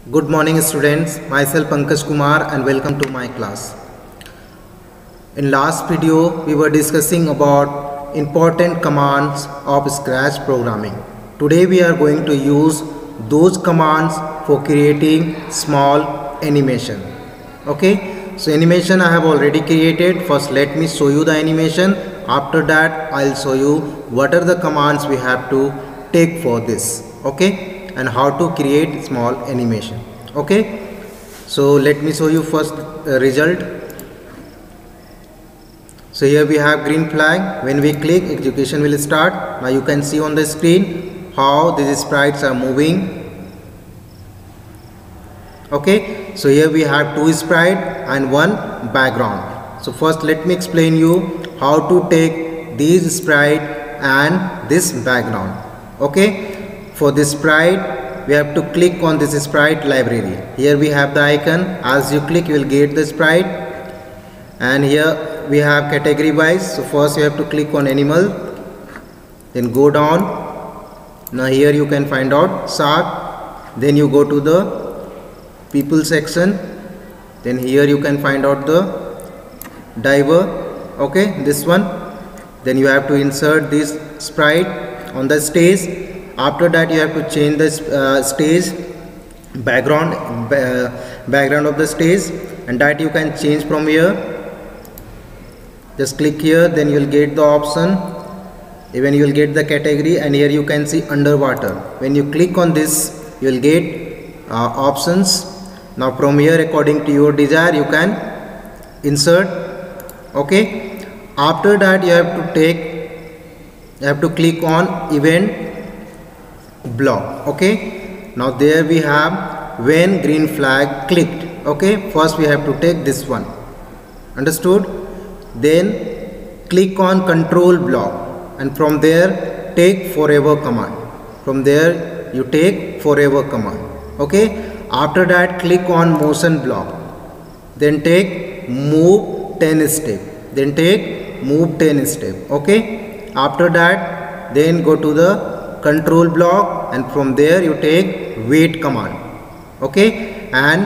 Good morning students, myself Pankaj Kumar and welcome to my class. In last video we were discussing about important commands of Scratch programming. Today we are going to use those commands for creating small animation. Okay, so animation I have already created. First let me show you the animation. After that I'll show you what are the commands we have to take for this. Okay, and how to create small animation. Okay, so let me show you first result. So here we have green flag. When we click, execution will start. Now you can see on the screen how these sprites are moving. Okay, so here we have two sprites and one background. So first let me explain you how to take these sprite and this background. Okay, for this sprite we have to click on this sprite library. Here we have the icon. As you click you will get the sprite, and here we have category wise. So first you have to click on animal, then go down. Now here you can find out shark, then you go to the people section, then here you can find out the diver. Okay, this one. Then you have to insert this sprite on the stage. After that you have to change the stage background of the stage, and that you can change from here. Just click here, then you will get the option, even you will get the category, and here you can see underwater. When you click on this you will get options. Now from here according to your desire you can insert. Okay, after that you have to click on event block. Okay, now there we have when green flag clicked. Okay, first we have to take this one. Understood? Then click on control block, and from there take forever command. From there you take forever command. Okay, after that click on motion block, then take move 10 step, then take move 10 step. Okay, after that then go to the control block, and from there you take wait command. Okay, and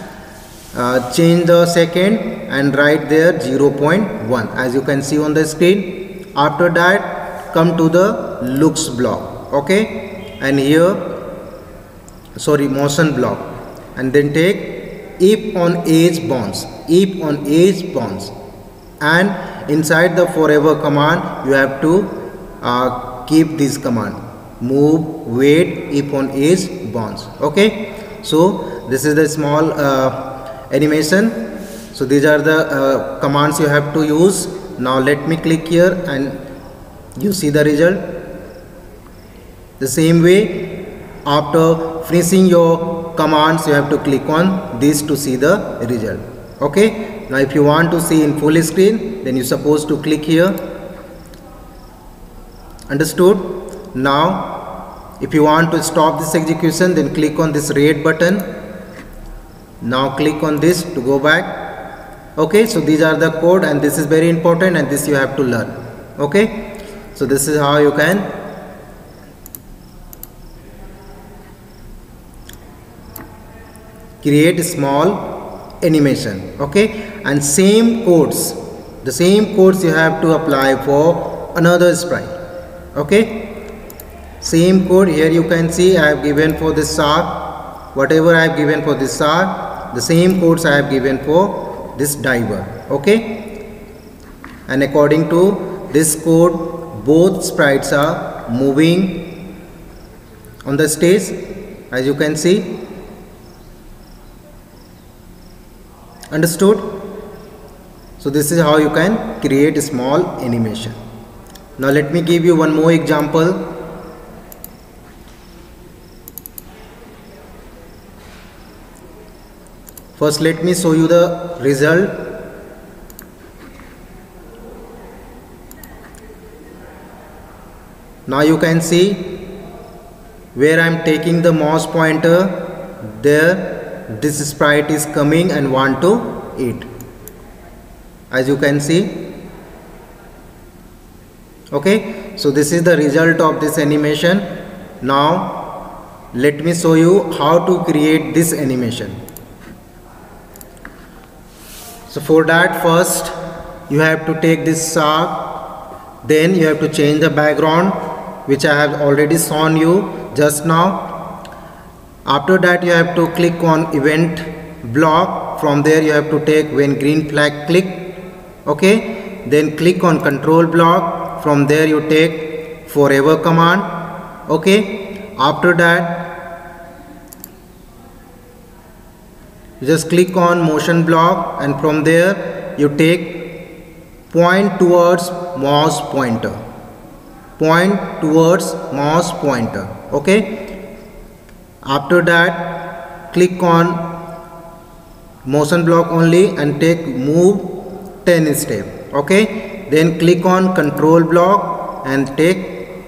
change the second and write there 0.1 as you can see on the screen. After that come to the looks block. Okay, and here motion block, and then take if on edge bounce, if on edge bounce, and inside the forever command you have to keep this command move wait if on edge bounce. Okay, so this is the small animation. So these are the commands you have to use. Now let me click here and you see the result. The same way, after finishing your commands you have to click on this to see the result. Okay, now if you want to see in full screen then you're supposed to click here. Understood? Now if you want to stop this execution then click on this red button. Now click on this to go back. Okay, so these are the code, and this is very important, and this you have to learn. Okay, so this is how you can create small animation. Okay, and the same codes you have to apply for another sprite. Okay, same code. Here you can see I have given for this shark, whatever I have given for this shark, the same codes I have given for this diver. Okay, and according to this code both sprites are moving on the stage as you can see. Understood? So this is how you can create a small animation. Now let me give you one more example. First let me show you the result. Now you can see where I am taking the mouse pointer, there this sprite is coming and want to eat, as you can see. Okay, so this is the result of this animation. Now let me show you how to create this animation. So for that, first you have to take this shark, then you have to change the background, which I have already shown you just now. After that, you have to click on event block. From there you have to take when green flag click, okay, then click on control block. From there you take forever command, okay. After that you just click on motion block, and from there you take point towards mouse pointer, point towards mouse pointer, okay. After that click on motion block only and take move 10 step, okay. Then click on control block and take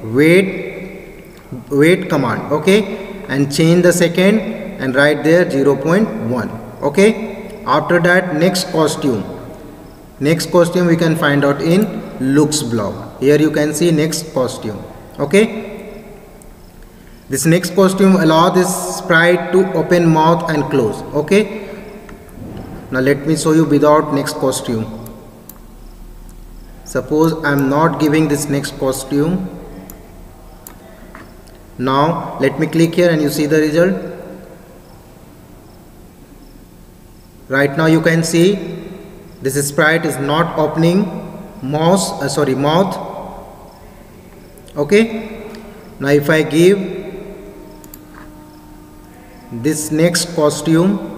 wait command, okay, and change the second and write there 0.1, okay. After that, next costume we can find out in looks block. Here you can see next costume, okay. This next costume allow this sprite to open mouth and close, okay. Now let me show you without next costume. Suppose I am not giving this next costume. Now let me click here and you see the result. Right now you can see this sprite is not opening mouth, okay. Now if I give this next costume,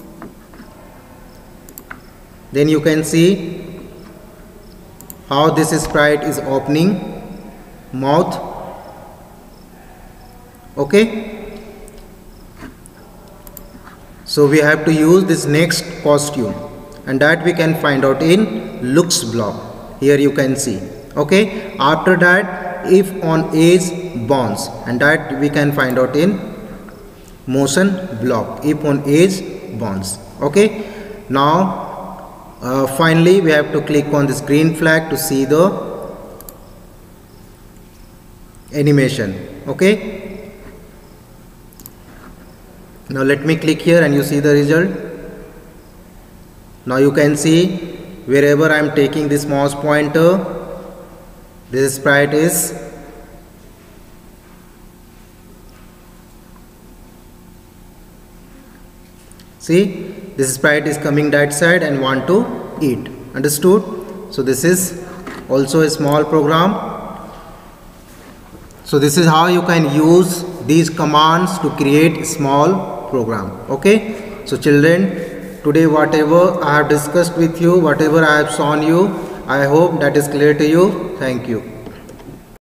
then you can see how this sprite is opening mouth, okay. So we have to use this next costume, and that we can find out in looks block. Here you can see, okay. After that, if on edge bounce, and that we can find out in motion block, if on edge bounce, okay. Now finally we have to click on this green flag to see the animation, okay. Now let me click here and you see the result. Now you can see wherever I am taking this mouse pointer, this sprite is see, this sprite is coming that side and want to eat. Understood? So this is also a small program. So this is how you can use these commands to create small program, okay. So children, today whatever I have discussed with you, whatever I have shown you, I hope that is clear to you. Thank you.